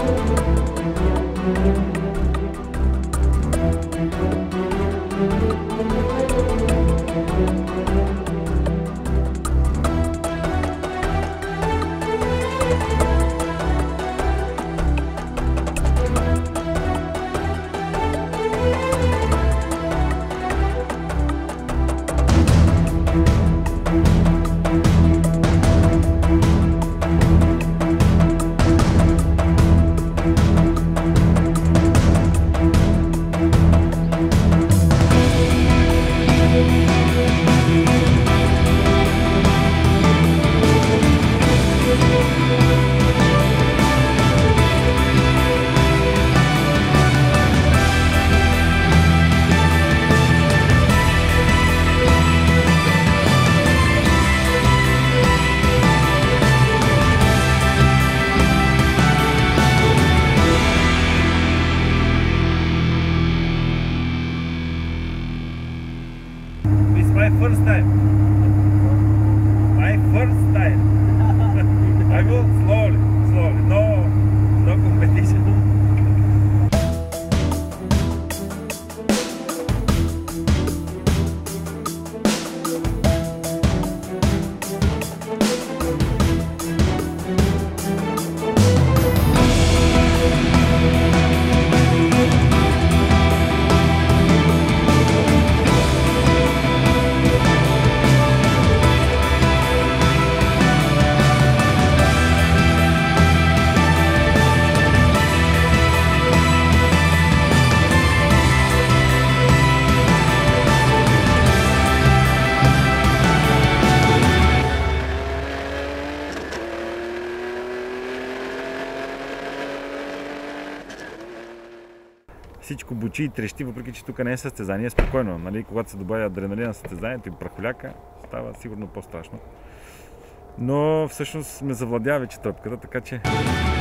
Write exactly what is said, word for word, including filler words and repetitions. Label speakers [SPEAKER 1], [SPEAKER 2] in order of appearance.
[SPEAKER 1] My first time. My first time. I go slowly, slowly. No, no competition.
[SPEAKER 2] Всичко бучи и трещи, въпреки че тук не е състезание, спокойно. Нали? Когато се добавя адреналин на състезанието и прахоляка, става сигурно по-страшно. Но всъщност ме завладя вече тръпката, така че